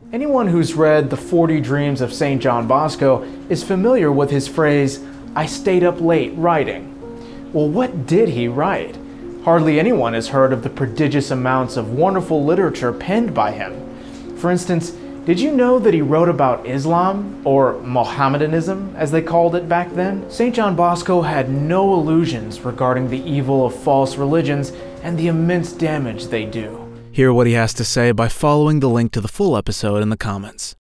Anyone who's read The 40 Dreams of St. John Bosco is familiar with his phrase, "I stayed up late writing." Well, what did he write? Hardly anyone has heard of the prodigious amounts of wonderful literature penned by him. For instance, did you know that he wrote about Islam, or Mohammedanism as they called it back then? St. John Bosco had no illusions regarding the evil of false religions and the immense damage they do. Hear what he has to say by following the link to the full episode in the comments.